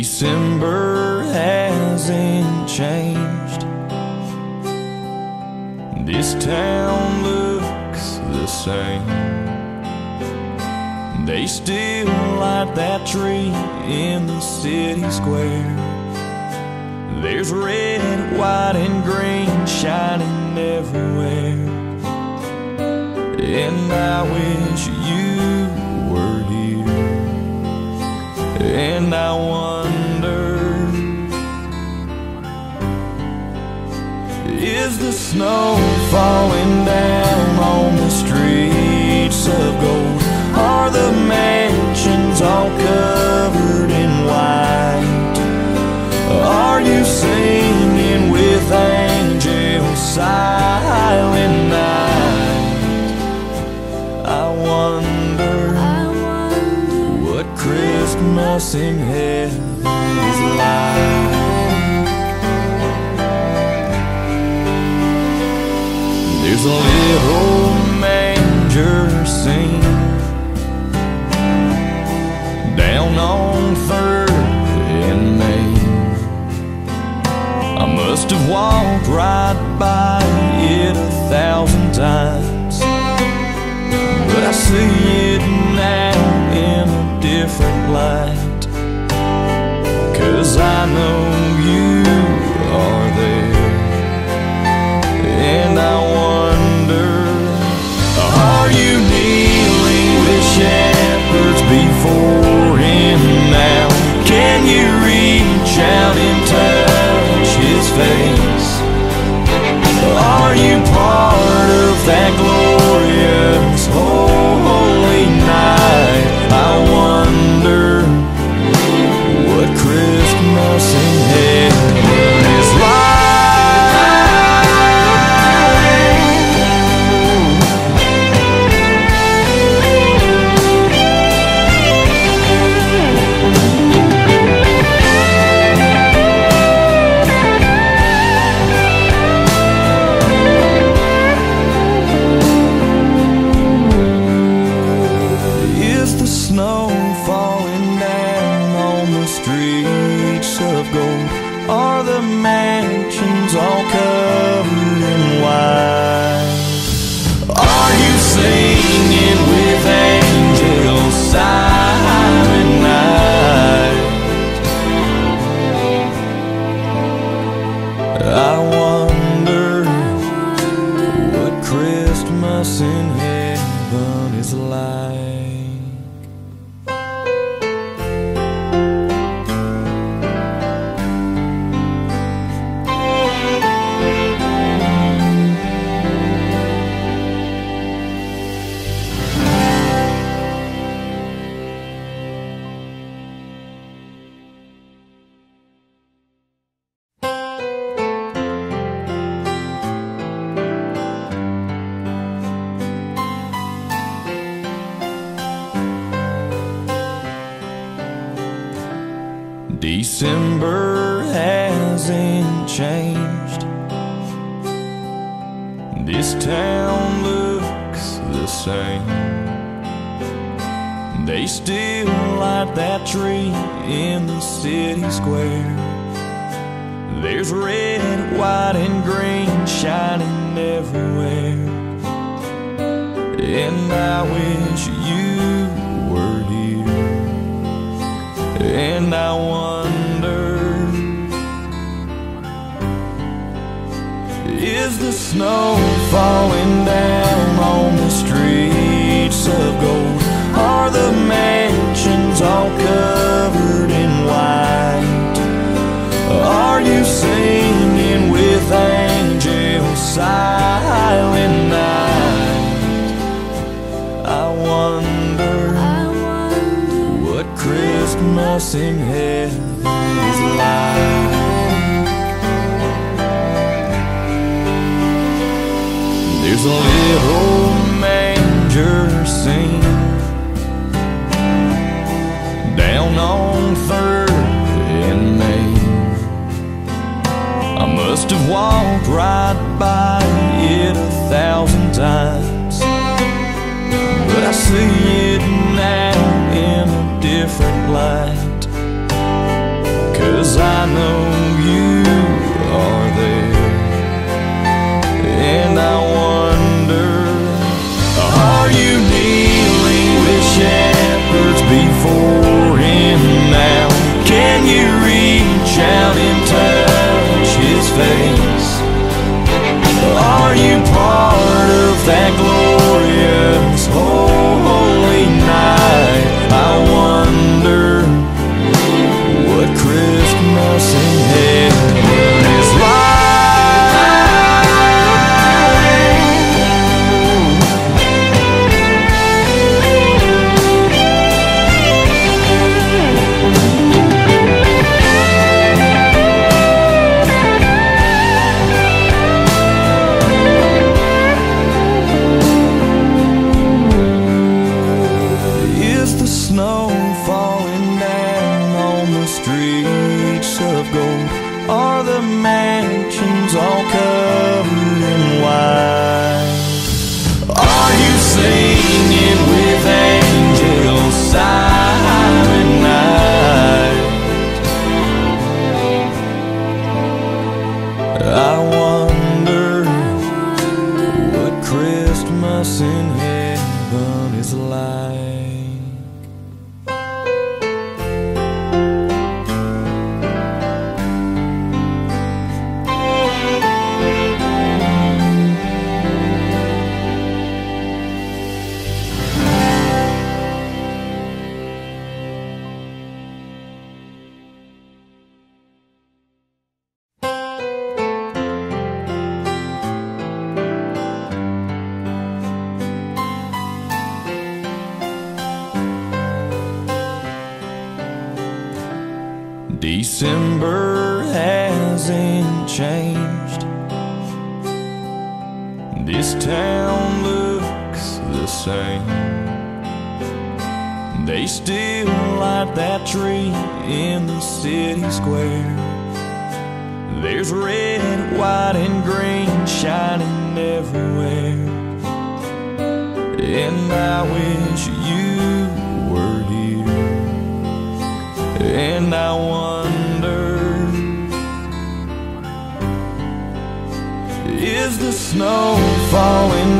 December hasn't changed. This town looks the same. They still light that tree in the city square. There's red, white, and green shining everywhere. And I wish you were here. And I wonder, is the snow falling down on the streets of gold? Are the mansions all covered in white? Are you singing with angels silent night? I wonder what Christmas in heaven is like. There's a little manger scene down on 3rd and Main. I must have walked right by it 1,000 times, but I see it now in a different light, 'cause I know you are there. And I wonder, are you kneeling with shepherds before him now? Can you reach out and touch his face? Are you part of that glorious holy night? I wonder what Christmas in heaven is like. Are the mansions all covered in white? Are you singing with angels silent night? I wonder what Christmas in heaven is like. December hasn't changed. This town looks the same. They still light that tree in the city square. There's red, white, and green shining everywhere. And I wish you were here. And I wonder, is the snow falling down on the streets of gold? Are the mansions all covered in white? Are you singing with angels silent night? I wonder what Christmas in heaven is like. There's a little manger scene down on 3rd and Main. I must have walked right by it 1,000 times, but I see it now in a different light, Are the mansions all covered in white? Are you singing with angels silent night? I wonder what Christmas in heaven is like. December hasn't changed. This town looks the same. They still light that tree in the city square. There's red, white, and green shining everywhere. And I wish you were here. And I wonder, is the snow falling